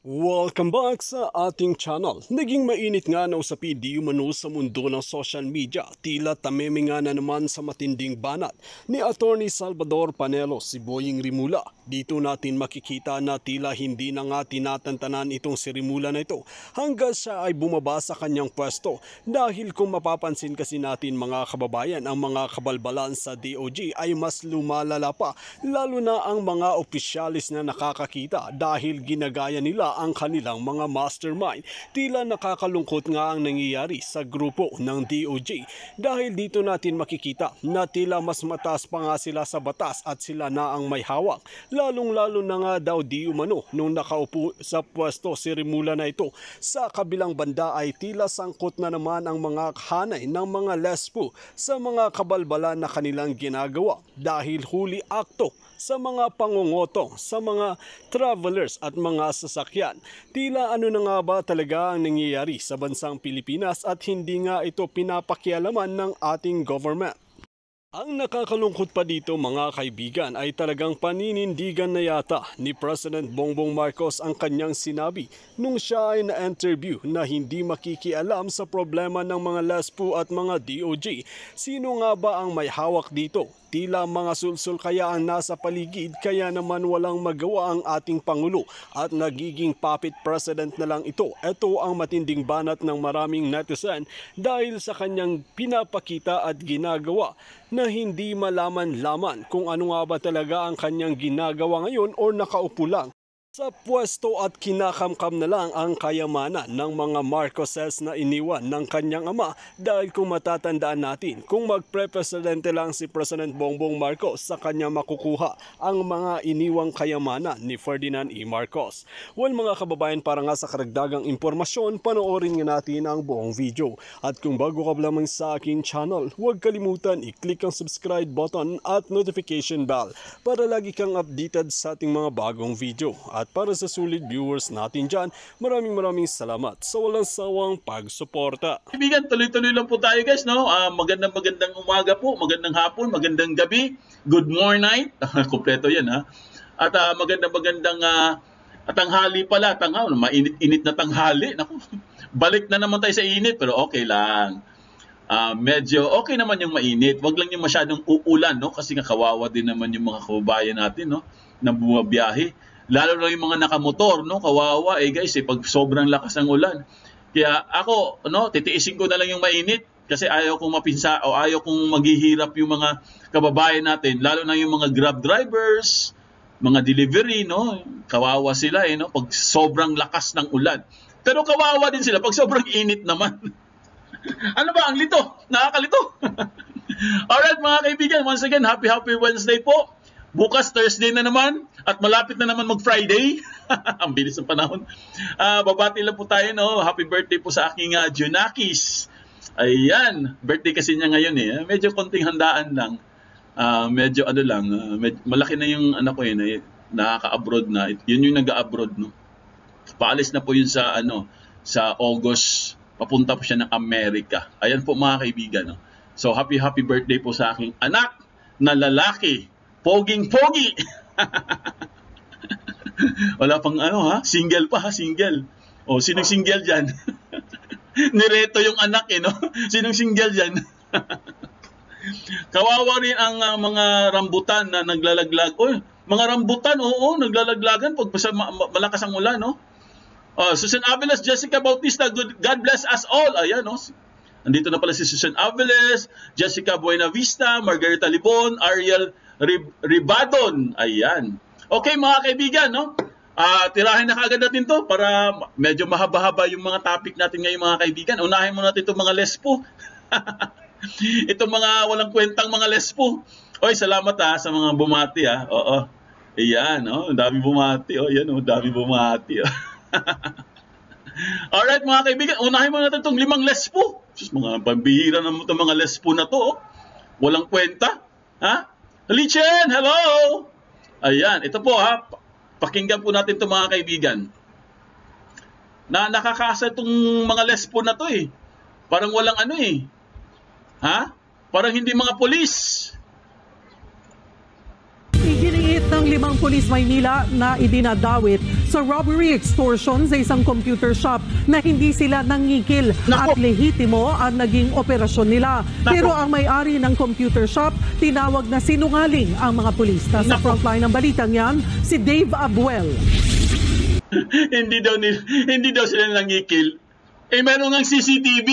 Welcome back sa ating channel. Naging mainit nga na usapin di umano sa mundo ng social media. Tila tameme nga na naman sa Mätïndïng Bänät ni Attorney Salvador Pänelo si Soj Remulla. Dito natin makikita na tila hindi na nga tinatantanan itong si Remulla na ito hanggang siya ay bumaba sa kanyang pwesto. Dahil kung mapapansin kasi natin mga kababayan, ang mga kabalbalan sa DOJ ay mas lumalala pa, lalo na ang mga opisyales na nakakakita dahil ginagaya nila ang kanilang mga mastermind. Tila nakakalungkot nga ang nangyayari sa grupo ng DOJ dahil dito natin makikita na tila mas mataas pa nga sila sa batas at sila na ang may hawak. Lalong-lalo na nga daw di umano nung nakaupo sa pwesto si Remulla na ito. Sa kabilang banda ay tila sangkot na naman ang mga hanay ng mga lesbo sa mga kabalbalan na kanilang ginagawa dahil huli akto sa mga pangungotong, sa mga travelers at mga sasakyan. Tila ano na nga ba talaga ang nangyayari sa bansang Pilipinas at hindi nga ito pinapakialaman ng ating government. Ang nakakalungkot pa dito mga kaibigan ay talagang paninindigan na yata ni President Bongbong Marcos ang kanyang sinabi nung siya ay na-interview na hindi makikialam sa problema ng mga lesbo at mga DOJ. Sino nga ba ang may hawak dito? Tila mga sulsul kaya ang nasa paligid kaya naman walang magawa ang ating Pangulo at nagiging puppet president na lang ito. Ito ang Mätïndïng Bänät ng maraming netizen dahil sa kanyang pinapakita at ginagawa na hindi malaman-laman kung ano nga ba talaga ang kanyang ginagawa ngayon o nakaupo lang sa pwesto at kinakamkam na lang ang kayamanan ng mga Marcoses na iniwan ng kanyang ama dahil kung matatandaan natin, kung magpre-presidente lang si President Bongbong Marcos sa kanya makukuha ang mga iniwang kayamanan ni Ferdinand E. Marcos. Well mga kababayan, para nga sa karagdagang impormasyon, panoorin nga natin ang buong video. At kung bago ka lamang sa aking channel, huwag kalimutan i-click ang subscribe button at notification bell para lagi kang updated sa ating mga bagong video. At para sa sulit viewers natin dyan, maraming salamat sa walang sawang pagsuporta. Kaibigan, tuloy-tuloy lang po tayo guys, no? Magandang umaga po, magandang hapon, magandang gabi, good morning, kompleto yan ha. At magandang tanghali pala, mainit-init na tanghali. Naku, balik na naman tayo sa init, pero okay lang. Medyo okay naman yung mainit, wag lang yung masyadong uulan, no? Kasi nga kawawa din naman yung mga kababayan natin, no? Na bumabiyahe. Lalo na yung mga nakamotor, no? Kawawa guys, pag sobrang lakas ng ulan. Kaya ako, no, titiisin ko na lang yung mainit kasi ayaw kong mapinsa o ayaw kong maghihirap yung mga kababayan natin, lalo na yung mga Grab drivers, mga delivery, no? Kawawa sila no, pag sobrang lakas ng ulan. Pero kawawa din sila pag sobrang init naman. Ano ba ang lito? Nakakalito. Alright mga kaibigan, once again, happy Wednesday po. Bukas Thursday na naman at malapit na naman mag-Friday. Ang bilis ng panahon. Babati lang po tayo, no? Happy birthday po sa aking Junakis. Ayan, birthday kasi niya ngayon Medyo konting handaan lang. Medyo ano lang, malaki na yung anak ko nakaka-abroad na. Yun yung nag-abroad, no? Paalis na po yun sa sa August. Papunta po siya ng Amerika. Ayan po mga kaibigan, no? So happy birthday po sa aking anak na lalaki. Poging-pogi. Wala pang single pa single. O, sinong single dyan? Nireto yung anak no? Sinong single dyan? Kawawa rin ang mga rambutan na naglalaglag. Mga rambutan, oo, naglalaglagan pag malakas ang ulan, no? Susan Aviles, Jessica Bautista, God bless us all. Ayan, no? Andito na pala si Susan Aviles, Jessica Buenavista, Margarita Libon, Ariel Ribadon. Ayan. Okay mga kaibigan, no? Tirahin na kaagad natin to para medyo mahaba-haba yung mga topic natin ngayon mga kaibigan. Unahin muna natin itong mga lesbo. Itong mga walang kwentang mga lesbo. Oy, salamat sa mga bumati Oo. Ayan, dami bumati. Ayan, dami bumati. Alright mga kaibigan, unahin muna natin itong 5 lesbo. Mga pambihira na itong mga lesbo na to. Walang kwenta. Lichen, hello! Ayan, ito po pakinggan po natin ito mga kaibigan. Nakakaasa itong mga lesbo na to Parang walang Parang hindi mga polis. Iginiit ng ang 5 pulis Maynila na idinadawit sa robbery extortion sa isang computer shop na hindi sila nangikil at lehitimo ang naging operasyon nila. Pero ang may-ari ng computer shop tinawag na sinungaling ang mga pulis. Nasa frontline ng balitang yan, si Dave Abuel. hindi daw sila nangikil. Meron ng CCTV.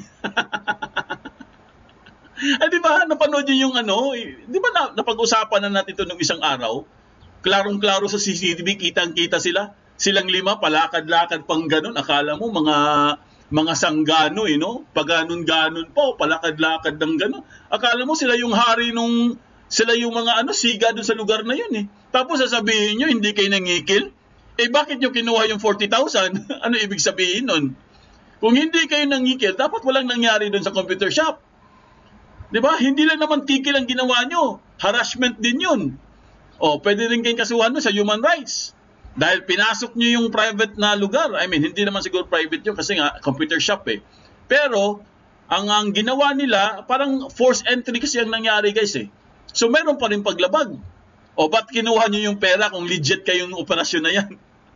Di ba, napanood nyo yung di ba napag-usapan na natin ito nung isang araw? Klarong-klaro sa CCTV, kitang-kita sila. Silang 5, palakad-lakad pang ganun. Akala mo mga sanggano, no? Paganon-ganon pa, palakad-lakad ng ganun. Akala mo sila yung hari sila yung mga siga dun sa lugar na yun, Tapos sasabihin nyo, hindi kayo nangikil? Bakit nyo kinuha yung 40,000? Ano ibig sabihin nun? Kung hindi kayo nangikil, dapat walang nangyari dun sa computer shop. Diba? Hindi lang naman kikil ang ginawa nyo. Harassment din yun. Pwede rin kayong kasuhan sa human rights. Dahil pinasok nyo yung private na lugar. Hindi naman siguro private yun kasi nga computer shop Pero, ang ginawa nila, parang forced entry kasi ang nangyari guys So, meron pa rin paglabag. Ba't kinuha nyo yung pera kung legit kayong operasyon na yan?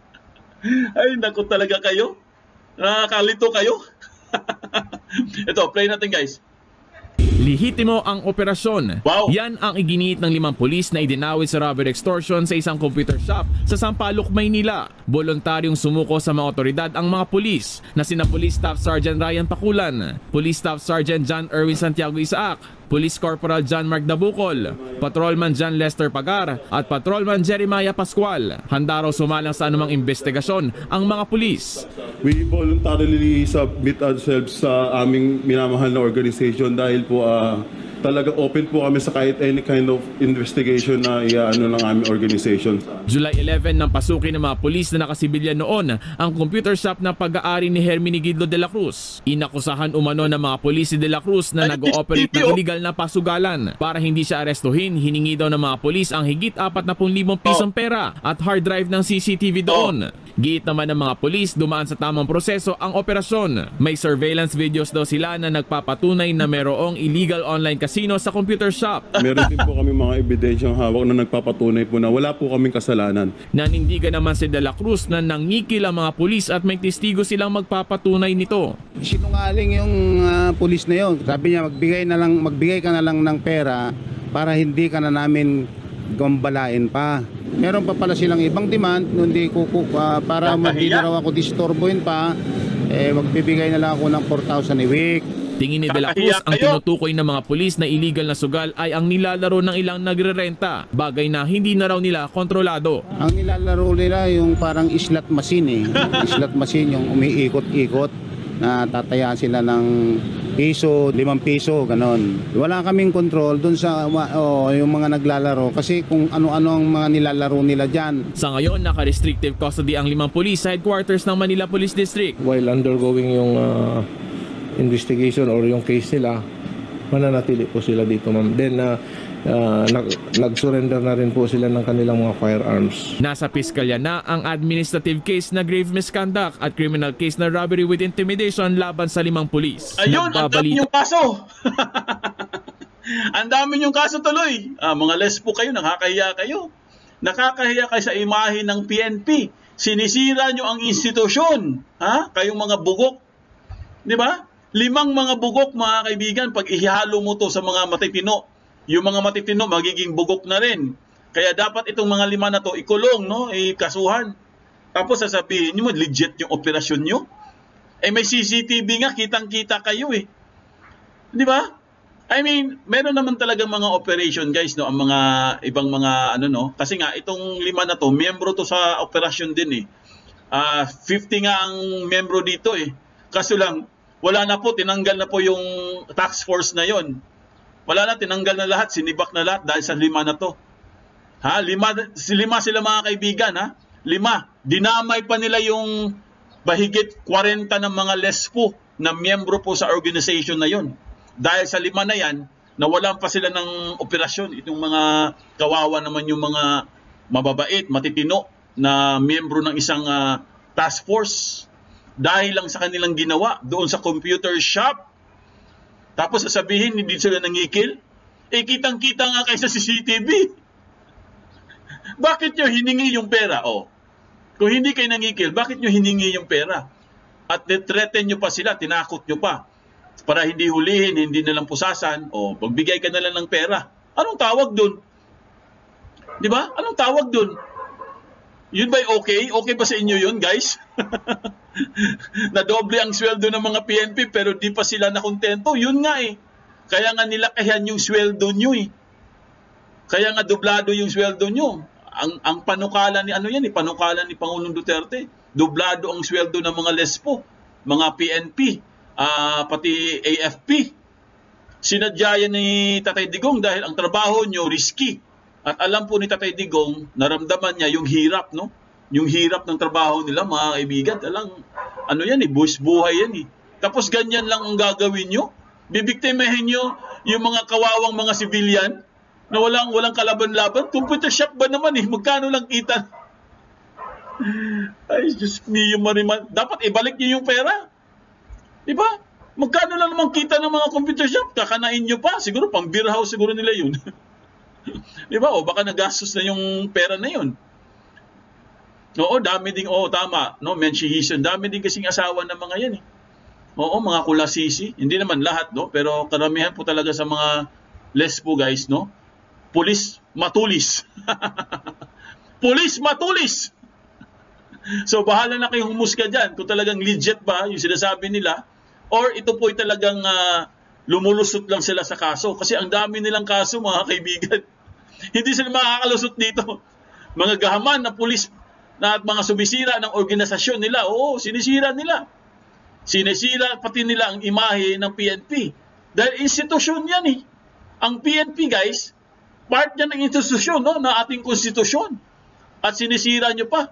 Ay, naku talaga kayo. Nakakalito kayo. Ito, play natin guys. Lehitimo ang operasyon. Wow. Yan ang iginiit ng 5 pulis na idinawit sa robbery extortion sa isang computer shop sa Sampaloc, Maynila. Voluntaryong sumuko sa mga otoridad ang mga pulis na sina Police Staff Sergeant Ryan Pakulan, Police Staff Sergeant John Erwin Santiago Isaac, Police Corporal John Mark Dabukol, Patrolman John Lester Pagar at Patrolman Jeremiah Pascual. Handa raw sumalang sa anumang investigasyon ang mga pulis. We voluntarily submit ourselves sa aming minamahal na organization dahil po talaga open po kami sa kahit any kind of investigation na ng aming organization. July 11 nang pasukin ng mga pulis na nakasibilyan noon ang computer shop na pag-aari ni Hermenegildo de la Cruz. Inakusahan umano ng mga pulis si de la Cruz na nag-ooperate ng illegal na pasugalan. Para hindi siya arestuhin, hiningi daw ng mga pulis ang higit 40,000 pisong pera at hard drive ng CCTV doon. Giit naman ng mga pulis, dumaan sa tamang proseso ang operasyon. May surveillance videos daw sila na nagpapatunay na merong illegal online casino sa computer shop. Meron din po kami mga ebidensyang hawak na nagpapatunay po na wala po kaming kasalanan. Nanindigan naman si de la Cruz na nangikil ang mga pulis at may testigo silang magpapatunay nito. Sinungaling yung pulis na yon. Sabi niya magbigay ka na lang ng pera para hindi ka na namin gambalain pa. Meron pa pala silang ibang demand, hindi ko para hindi na raw ako disturbuhin pa, magbibigay na lang ako ng 4,000 a week. Tingin ni de la Cruz ang tinutukoy ng mga pulis na illegal na sugal ay ang nilalaro ng ilang nagrerenta, bagay na hindi na raw nila kontrolado. Ang nilalaro nila yung parang slot machine slot machine yung umiikot-ikot na tatayaan sila ng piso, 5 piso, ganon. Wala kaming control dun sa yung mga naglalaro kasi kung ano-ano ang mga nilalaro nila dyan. Sa ngayon, naka-restrictive custody ang 5 pulis sa headquarters ng Manila Police District. While undergoing yung investigation or yung case nila, mananatili po sila dito, ma'am. Then, nag-surrender na rin po sila ng kanilang mga firearms. Nasa piskalya na ang administrative case na grave misconduct at criminal case na robbery with intimidation laban sa 5 pulis. Ayun, ang dami yung kaso. Ang dami yung kaso tuloy. Mga lesbo kayo, nakakahiya kayo. Nakakahiya kayo sa imahe ng PNP. Sinisira nyo ang institusyon. Kayong mga bugok. Di ba? 5 mga bugok, mga kaibigan, pag ihalo mo to sa mga matitino, yung mga matitino magiging bugok na rin. Kaya dapat itong mga 5 na to ikulong, ikasuhan. Tapos sasabihin nyo, legit yung operasyon nyo. May CCTV nga, kitang-kita kayo Di ba? Meron naman talagang mga operation guys, ang mga ibang mga kasi nga itong 5 na to, miyembro to sa operasyon din 50 nga ang miyembro dito Kaso lang, wala na po, tinanggal na po yung task force na yon. Wala na, tinanggal na lahat, sinibak na lahat dahil sa 5 na to. 5 sila mga kaibigan 5. Dinamay pa nila yung bahigit 40 ng mga lespo na miyembro po sa organization na yon. Dahil sa 5 na yan, nawalan pa sila ng operasyon. Itong mga kawawa naman yung mga mababait, matitino na miyembro ng isang task force. Dahil lang sa kanilang ginawa doon sa computer shop. Tapos sasabihin, hindi sila nangikil. Kitang-kita nga kayo sa CCTV. Bakit nyo hiningi yung pera? O, kung hindi kayo nangikil, bakit nyo hiningi yung pera? At threaten nyo pa sila, tinakot nyo pa. Para hindi hulihin, hindi nalang pusasan, o magbigay ka na lang ng pera. Anong tawag dun? Di ba? Anong tawag dun? Yun ba'y okay? Okay ba sa inyo yun, guys? Nadoble ang sweldo ng mga PNP pero di pa sila nakontento. Yun nga eh. Kaya nga nilakayan yung sweldo nyo eh. Kaya nga doblado yung sweldo nyo. Ang panukala ni panukala ni Pangulong Duterte, doblado ang sweldo ng mga lespo, mga PNP, pati AFP. Sinadya yan ni Tatay Digong dahil ang trabaho nyo risky. At alam po ni Tatay Digong, naramdaman niya yung hirap, no? Yung hirap ng trabaho nila, mga kaibigan. Ano yan eh, buhay yan eh. Tapos ganyan lang ang gagawin nyo. Bibiktimahin nyo yung mga kawawang mga civilian na walang kalaban-laban. Computer shop ba naman eh? Magkano lang kita? Ay, Diyos niyo mariman. Dapat ibalik niyo yung pera. Diba? Magkano lang naman kita ng mga computer shop? Kakanain nyo pa. Siguro pang beer house siguro nila yun. Diba? O baka nagastos na yung pera na yun. Oo, dami ding, tama. No? Menchihison. Dami din kasing asawa ng mga yan eh. Oo, mga kulasisi. Hindi naman lahat, no? Pero karamihan po talaga sa mga lesbo guys, no? Pulis matulis. Pulis matulis. So bahala na kayong humusga dyan kung talagang legit ba yung sinasabi nila or ito po ay talagang lumulusot lang sila sa kaso. Kasi ang dami nilang kaso mga kaibigan. Hindi sila makakalusot dito. Mga gahaman na pulis na at mga sumisira ng organisasyon nila. Oo, sinisira nila. Sinisira pati nila ang imahe ng PNP. Dahil institusyon yan eh. Ang PNP guys, part yan ng institusyon, no, na ating konstitusyon. At sinisira nyo pa.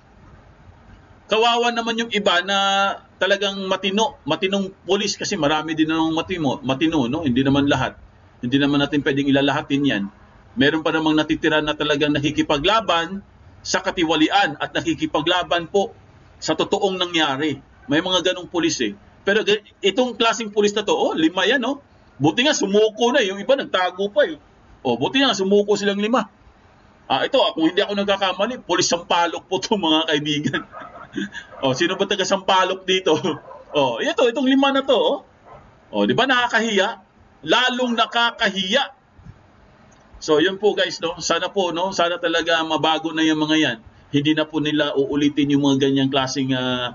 Kawawa naman yung iba na talagang matinong polis kasi marami din ng matino, no? Hindi naman lahat. Hindi naman natin pwedeng ilalahatin yan. Meron pa namang natitira na talagang nakikipaglaban sa katiwalian at nakikipaglaban po sa totoong nangyari. May mga ganong pulis eh. Pero itong klaseng pulis na to, 5 yan, no? Buti nga sumuko na, yung iba nagtago pa eh. Buti nga sumuko silang 5. Ito, kung hindi ako nagkakamali, pulis Sampaloc po to mga kaibigan. Sino ba taga Sampaloc dito? Itong 5 na to. Di ba nakakahiya? Lalong nakakahiya. So, yun po guys, no? Sana po, no? Sana talaga mabago na yung mga yan. Hindi na po nila uulitin yung mga ganyang klaseng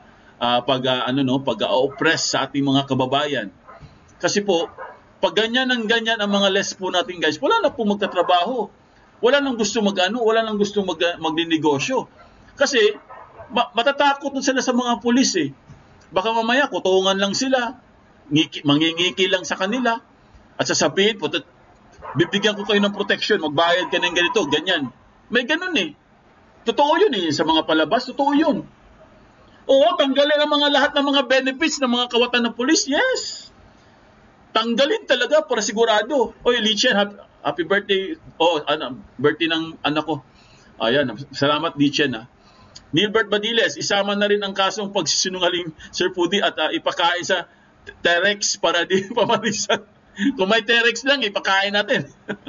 pag-oppress sa ating mga kababayan. Kasi po, pag ganyan ang mga lesbo natin guys, wala na po magtatrabaho. Wala nang gusto wala nang gusto magninegosyo. Kasi matatakot sila sa mga pulis eh. Baka mamaya kutungan lang sila, mangingiki lang sa kanila at sasabihin po, bibigyan ko kayo ng protection, magbayad ka ng ganito, ganyan. May ganun eh. Totoo yun eh, sa mga palabas, totoo yun. Oo, tanggalin ang lahat ng mga benefits ng mga kawatan ng pulis, yes. Tanggalin talaga para sigurado. Oy, Lichen, happy birthday. Birthday ng anak ko. Ayan, salamat Lichen ha. Nilbert Badiles, isama na rin ang kasong pagsisinungaling Sir Pudi at ipakain sa Terex para di pamarisan. Kung may Terex lang, ipakain natin.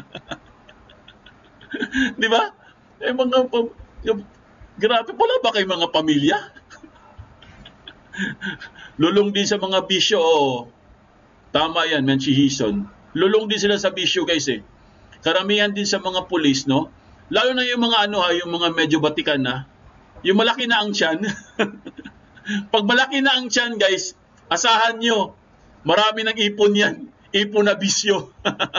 Di ba? Grabe, wala ba kayong mga pamilya? Lulong din sa mga bisyo, tama yan, menchihison. Lulong din sila sa bisyo guys eh. Karamihan din sa mga pulis, no? Lalo na yung mga yung mga medyo batikan na. Yung malaki na ang tiyan. Pag malaki na ang tiyan guys, asahan nyo, marami ng ipon yan. Ipon na bisyo.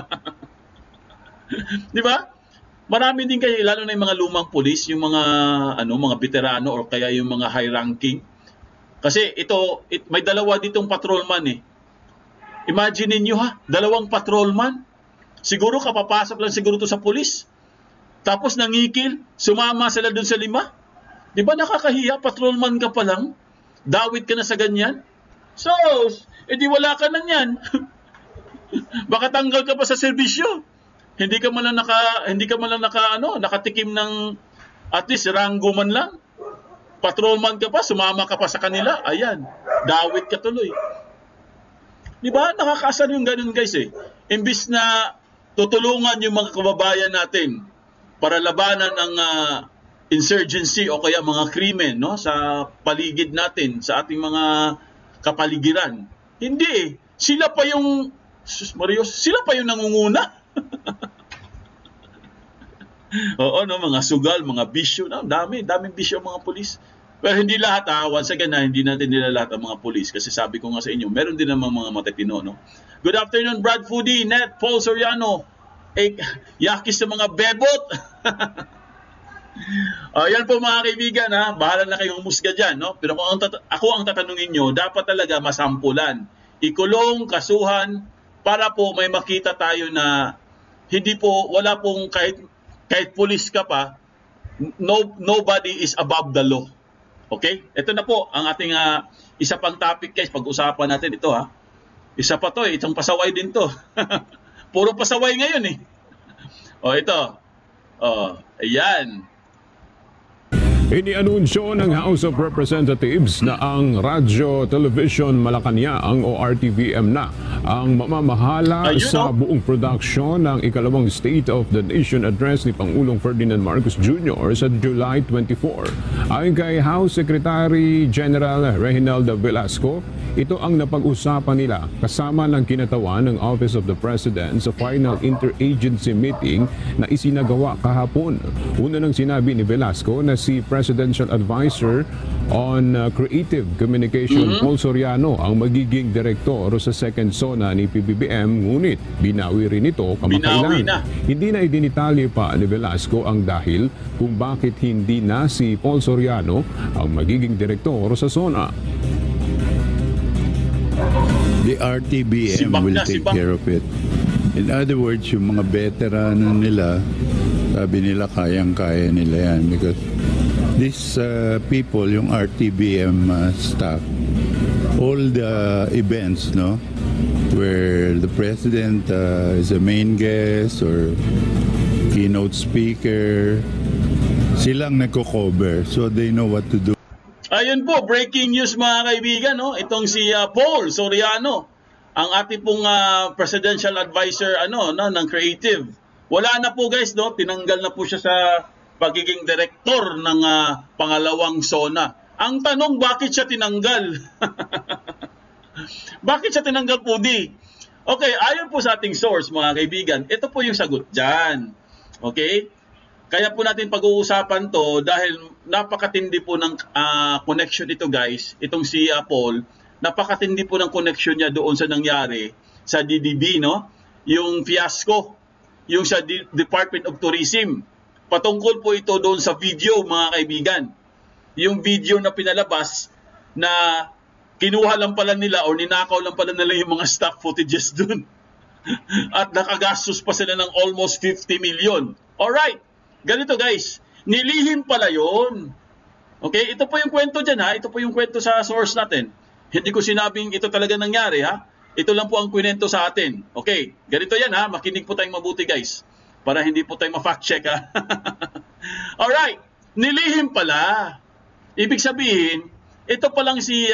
Di ba? Marami din kayo, lalo na yung mga lumang pulis, yung mga mga veterano or kaya yung mga high ranking. Kasi may dalawa ditong patrolman eh. Imagine niyo ha, 2 patrolman. Siguro kapapasok lang siguro to sa pulis. Tapos nangikil, sumama sila dun sa 5. Di ba nakakahiya, patrolman ka pa lang? Dawit ka na sa ganyan? So, edi wala ka na yan. Baka tanggal ka pa sa serbisyo. Hindi ka man lang nakatikim ng at least ranggo man lang. Patrolman ka pa, sumama ka pa sa kanila. Ayan, dawit ka tuloy. Di ba? Nakakaasar yung ganun guys eh. Imbis na tutulungan yung mga kababayan natin para labanan ang insurgency o kaya mga krimen, no, sa paligid natin, sa ating mga kapaligiran. Hindi eh. Sila pa yung, sila pa yung nangunguna. Oo, no, mga sugal, mga bisyo, no, daming bisyo mga pulis. Pero hindi lahat, once again, hindi natin nila lahat ang mga pulis. Kasi sabi ko nga sa inyo, meron din naman mga matatino, no. Good afternoon, Brad Foodie, Net, Paul Soriano. Yakis sa mga bebot. Yan po mga kaibigan, bahala na kayong musga dyan, no? Pero kung ako ang tatanungin nyo, dapat talaga masampulan, ikulong, kasuhan, para po may makita tayo na hindi po, wala pong kahit pulis ka pa, nobody is above the law. Okay? Ito na po ang ating isa pang topic, guys. Pag-usapan natin ito, Isa pa to, itong pasaway din to. Puro pasaway ngayon eh. Ito. Ayan. Inianunsyo ng House of Representatives na ang Radyo Television Malacanang o RTVM na ang mamamahala sa buong production ng ikalawang State of the Nation Address ni Pangulong Ferdinand Marcos Jr. sa July 24. Ayon kay House Secretary General Reginaldo Velasco, ito ang napag-usapan nila kasama ng kinatawan ng Office of the President sa final interagency meeting na isinagawa kahapon. Una nang sinabi ni Velasco na si Presidential Advisor on Creative Communication Paul Soriano ang magiging direktor sa second zona ni PBBM, ngunit binawi rin ito kamakailan. Hindi na idinitalye pa ni Velasco ang dahil kung bakit hindi na si Paul Soriano ang magiging direktor sa zona. The RTBM will take care of it. In other words, yung mga veterano nila, sabi nila kayang-kaya nila yan because these people, yung RTBM staff, all the events, no, where the president is a main guest or keynote speaker, silang nagko-cover, so they know what to do. Ayun po, breaking news mga kaibigan, no? Itong si Paul Soriano, ang ating pong presidential advisor ng creative. Wala na po guys, no? Tinanggal na po siya sa pagiging direktor ng pangalawang zona. Ang tanong, bakit siya tinanggal? Bakit siya tinanggal po di? Okay, ayon po sa ating source mga kaibigan, ito po yung sagot dyan. Okay? Kaya po natin pag-uusapan to dahil napakatindi po ng connection ito guys. Itong si Paul, napakatindi po ng connection niya doon sa nangyari sa DDB, no? Yung fiasco, yung sa Department of Tourism. Patungkol po ito doon sa video mga kaibigan. Yung video na pinalabas na kinuha lang pala nila o ninakaw lang pala nila yung mga stock footages doon. At nakagastos pa sila ng almost 50 million. Alright. Ganito guys, nilihim pala yun. Okay, ito po yung kwento dyan ito po yung kwento sa source natin. Hindi ko sinabing ito talaga nangyari Ito lang po ang kwento sa atin. Okay, ganito yan makinig po tayong mabuti guys. Para hindi po tayong ma-fact check Alright, nilihim pala. Ibig sabihin, ito pa lang si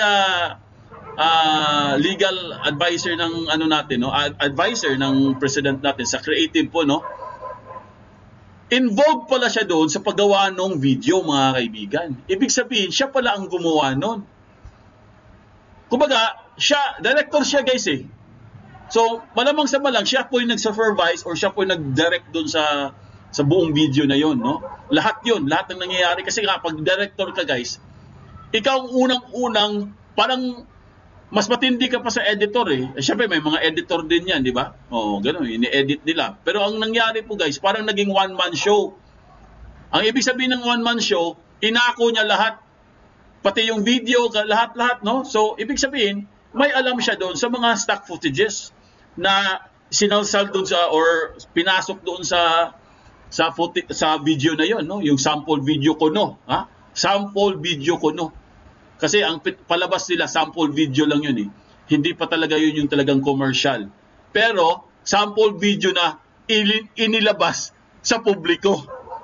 legal advisor ng natin, no? Advisor ng president natin sa creative po, no? Involved pala siya doon sa paggawa ng video, mga kaibigan. Ibig sabihin, siya pala ang gumawa nun. Kumbaga, director siya guys eh. So, malamang sa malang, siya po yung nag-supervise or siya po yung nag-direct doon sa buong video na yon, no? Lahat yun, lahat ng nangyayari. Kasi kapag director ka guys, ikaw ang unang-unang, parang mas matindi ka pa sa editor eh. Siyempre may mga editor din yan, di ba? Gano'n, ini-edit nila. Pero ang nangyari po guys, parang naging one-man show. Ang ibig sabihin ng one-man show, inako niya lahat. Pati yung video, lahat-lahat, no? So, ibig sabihin, may alam siya doon sa mga stock footages na sinalsal doon or pinasok doon sa video na yon, no? Yung sample video ko, no? Sample video ko, no? Kasi ang palabas nila, sample video lang yun eh. Hindi pa talaga yun yung talagang commercial. Pero, sample video na inilabas sa publiko.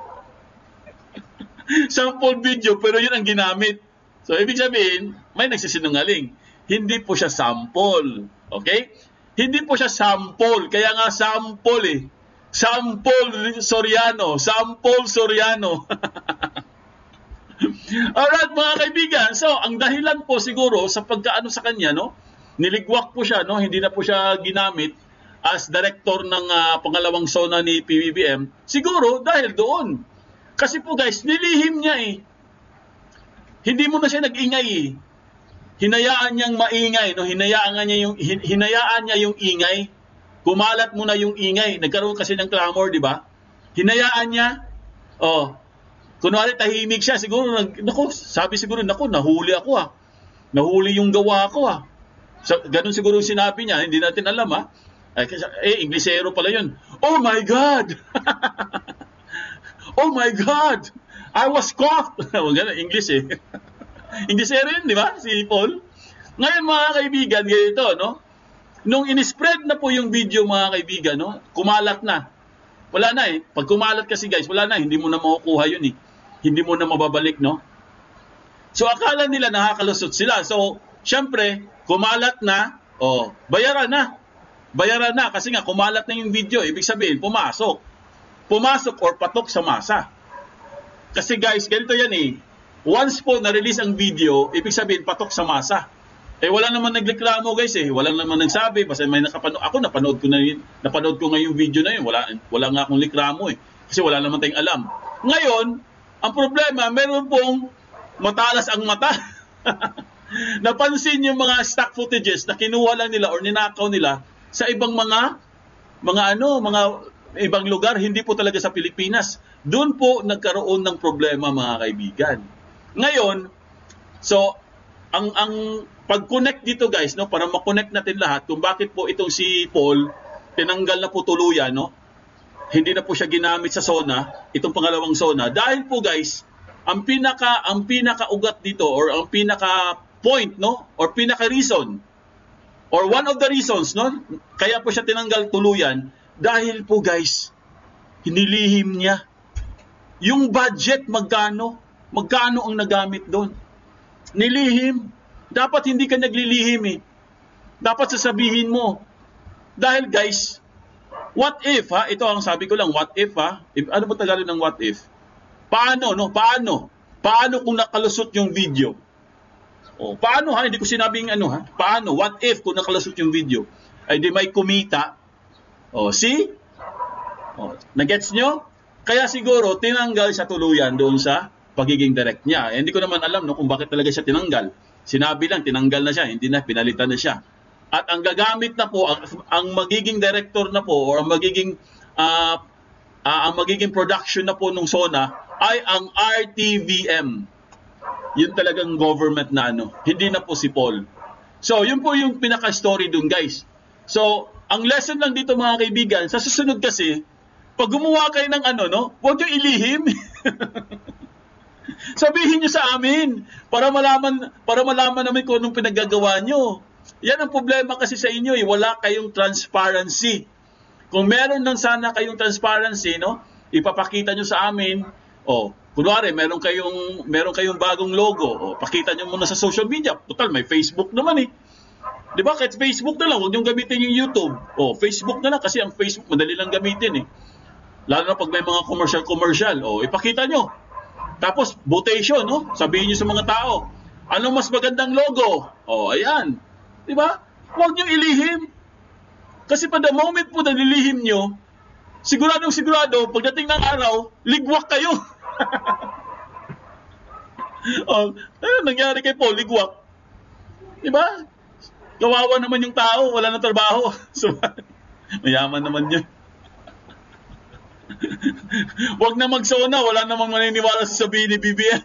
Sample video, pero yun ang ginamit. So, ibig sabihin, may nagsisinungaling. Hindi po siya sample. Okay? Hindi po siya sample. Kaya nga sample eh. Sampol Soriano. Alright mga kaibigan, so ang dahilan po siguro sa pagkaano sa kanya, no, niligwak po siya, no, hindi na po siya ginamit as director ng pangalawang zona ni PBBM, siguro dahil doon. Kasi po guys, nilihim niya eh. Hindi mo na siya nag-ingay eh. Hinayaan niyang maingay, no, hinayaan niya yung ingay. Kumalat mo na yung ingay. Nagkaroon kasi ng clamor, di ba? Hinayaan niya. Oh. Kunwari tahimik siya, siguro sabi siguro, nahuli ako ah. Nahuli yung gawa ko ah. So, ganun siguro yung sinabi niya, hindi natin alam ah. Inglesero pala yun. Oh my God! Oh my God! I was caught! Ganun, English eh. Inglesero yun, di ba? Si Paul. Ngayon mga kaibigan, ganito, no? Nung in-spread na po yung video mga kaibigan, no? Kumalat na. Wala na eh. Pag kumalat kasi guys, wala na. Hindi mo na makukuha yun eh. Hindi mo na mababalik, no? So akala nila nakakalusot sila. So, syempre, kumalat na, bayaran na. Bayaran na kasi nga kumalat na yung video. Ibig sabihin, pumasok. Pumasok or patok sa masa. Kasi guys, ganito yan eh. Once po na-release ang video, ibig sabihin, patok sa masa. Wala naman nagreklamo guys eh. Wala naman nagsabi. Basta may nakapanood. Ako napanood ko na yun. Napanood ko nga yung video na yun. Wala nga akong reklamo eh. Kasi wala naman tayong alam. Ngayon, ang problema, meron pong matalas ang mata. Napansin yung mga stock footages na kinuha lang nila or ninakaw nila sa ibang mga ibang lugar, hindi po talaga sa Pilipinas. Doon po nagkaroon ng problema mga kaibigan. Ngayon, so ang pag-connect dito guys, no, para ma-connect natin lahat kung bakit po itong si Paul tinanggal na po tuluyan, no? Hindi na po siya ginamit sa zona, itong pangalawang zona. Dahil po guys, ang pinaka-ugat dito or ang pinaka-point, no, or pinaka-reason or one of the reasons, no, kaya po siya tinanggal tuluyan dahil po guys, hinilihim niya yung budget magkano ang nagamit doon. Nilihim. Dapat hindi ka naglilihim eh. Dapat sasabihin mo. Dahil guys, what if ha? Ito ang sabi ko lang, what if ha? Ano ba Tagalog ng what if? Paano, no? Paano? Paano kung nakalusot yung video? Paano ha? Hindi ko sinabing ano ha? Paano? What if kung nakalusot yung video? Ay di may kumita. See? Nagets nyo? Kaya siguro tinanggal sa tuluyan doon sa pagiging direct niya. Hindi ko naman alam no, kung bakit talaga siya tinanggal. Sinabi lang, tinanggal na siya, hindi na, pinalitan na siya. At ang gagamit na po, ang magiging director na po, or ang magiging production na po ng zona, ay ang RTVM. Yun talagang government na ano, hindi na po si Paul. So, yun po yung pinaka-story dun guys. So, ang lesson lang dito mga kaibigan, sa susunod kasi, pag gumawa kayo ng ano, no, huwag nyo ilihim. Sabihin nyo sa amin para malaman namin kung anong pinaggagawa nyo. Yan ang problema kasi sa inyo, wala kayong transparency. Kung meron lang sana kayong transparency, no, ipapakita nyo sa amin. Kunwari, meron kayong bagong logo, pakita nyo muna sa social media. Total, may Facebook naman eh. 'Di ba? Kahit Facebook na lang, huwag nyo gamitin yung YouTube. Facebook na lang kasi ang Facebook madali lang gamitin eh. Lalo na pag may mga commercial, ipakita nyo. Tapos, votation, no? Sabihin nyo sa mga tao, anong mas magandang logo? Ayan. Diba? Huwag nyo ilihim. Kasi pa the moment po na nilihim nyo, sigurado, pagdating ng araw, ligwak kayo. Nangyari kay Paul, ligwak. Diba? Kawawa naman yung tao, wala na trabaho. So, mayaman naman yun. Huwag na magsona, wala namang maniniwala sa sabihin ni BBM.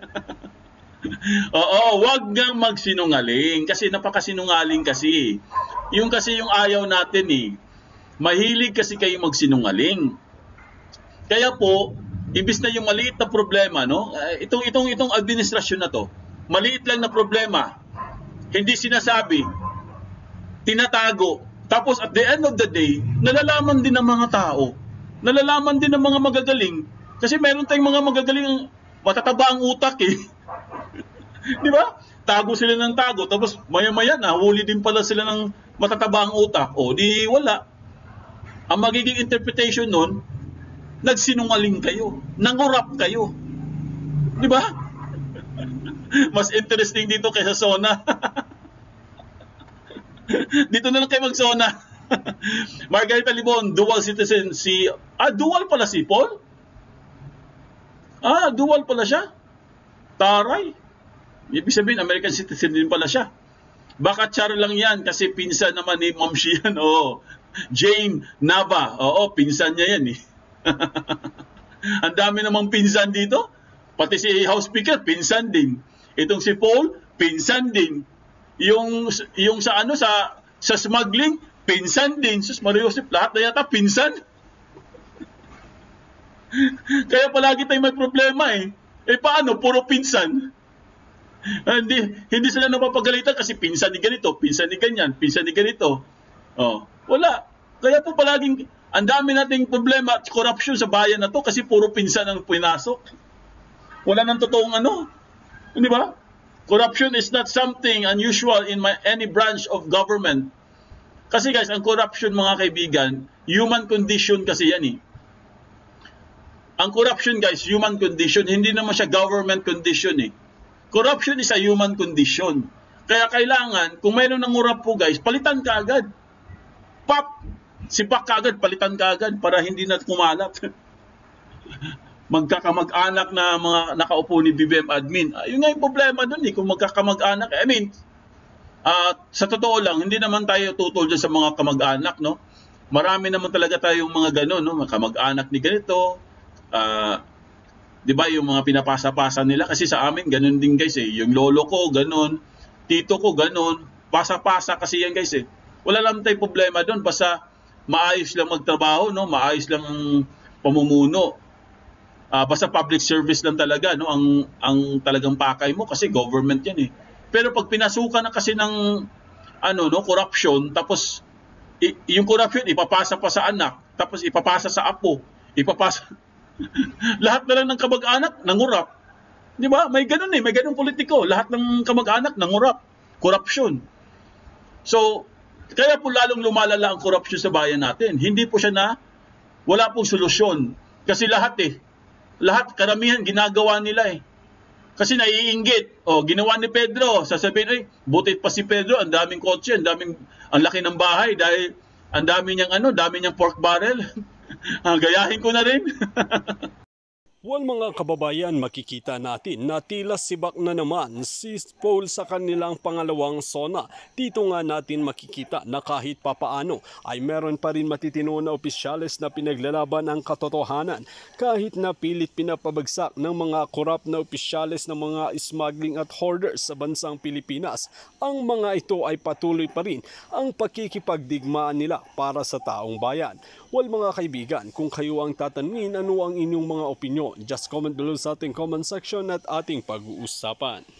Huwag nang magsinungaling kasi napakasinungaling kasi. Yung ayaw natin eh. Mahilig kasi kayo magsinungaling. Kaya po, imbis na yung maliit na problema, no? Itong administrasyon na to, maliit lang na problema. Hindi sinasabi, tinatago. Tapos at the end of the day, nalalaman din ng mga tao. Nalalaman din ng mga magagaling. Kasi meron tayong mga magagaling, matataba ang utak eh. Di ba? Tago sila ng tago. Tapos maya-maya na, huli din pala sila ng matataba ang utak. Di wala. ang magiging interpretation nun, nagsinungaling kayo, nangurap kayo. Di ba? Mas interesting dito kaysa SONA. Dito na lang kayo mag-SONA. Margarita Libon, dual citizen si... dual pala si Paul? Dual pala siya? Taray. Ibig sabihin, American citizen din pala siya. Baka char lang yan kasi pinsan naman ni Ma'am Shian. Oo. Jane Nava. Oo, pinsan niya yan eh. Ang dami namang pinsan dito. Pati si House Speaker, pinsan din. Itong si Paul, pinsan din. Yung sa ano sa smuggling, pinsan din. Sus Mariosip, lahat na yata pinsan. Kaya palagi tayong may problema eh. Paano? Puro pinsan. Hindi sila napapagalitan kasi pinsan ni ganito, pinsan ni ganyan, pinsan ni ganito. Wala. Kaya po palaging ang dami nating problema at corruption sa bayan na to kasi puro pinsan ang pinasok. Wala nang totoong ano. Di ba? Corruption is not something unusual in any branch of government. Kasi guys, ang corruption mga kaibigan, human condition kasi yan eh. Ang corruption guys, human condition, hindi naman siya government condition eh. Corruption is a human condition. Kaya kailangan, kung mayroon ng ngurap po guys, palitan ka agad. Sipak ka agad, palitan ka agad para hindi na kumalat. Magkakamag-anak na mga nakaupo ni BBM admin. Yun nga yung problema dun eh, kung magkakamag-anak. I mean, sa totoo lang, hindi naman tayo tutol dyan sa mga kamag-anak, no? Marami naman talaga tayong mga gano'n, no? Mga kamag-anak ni ganito. Di ba yung mga pinapasa-pasa nila? Kasi sa amin, ganun din guys eh. Yung lolo ko, ganun. Tito ko, ganun. Pasa-pasa kasi yan guys eh. Wala lang tayong problema doon. Basta maayos lang magtrabaho, no? Maayos lang ang pamumuno. Basta public service lang talaga, no? Ang talagang pakay mo kasi government yan eh. Pero pag pinasukan na kasi ng corruption, tapos yung corruption ipapasa pa sa anak, tapos ipapasa sa apo, ipapasa lahat na lang ng kamag-anak nangurap. Di ba? May ganun eh, may ganung politiko. Lahat ng kamag-anak nangurap. Corruption. So, kaya po lalong lumalala ang corruption sa bayan natin. Hindi po siya wala pong solusyon. Kasi lahat karamihan ginagawa nila eh. Kasi naiinggit. Ginawa ni Pedro. Sasabihin, butit pa si Pedro, ang daming kotse, ang laki ng bahay dahil ang dami niyang pork barrel. Gayahin ko na rin. Mga kababayan, makikita natin na tila sibak na naman si Paul sa kanilang pangalawang SONA. Dito nga natin makikita na kahit papaano ay meron pa rin matitino na opisyales na pinaglalaban ang katotohanan. Kahit na pilit pinapabagsak ng mga korap na opisyales ng mga smuggling at hoarders sa bansang Pilipinas, ang mga ito ay patuloy pa rin ang pakikipagdigmaan nila para sa taong bayan. Mga kaibigan, kung kayo ang tatanungin ano ang inyong mga opinyon, just comment below sa ating comment section at ating pag-uusapan.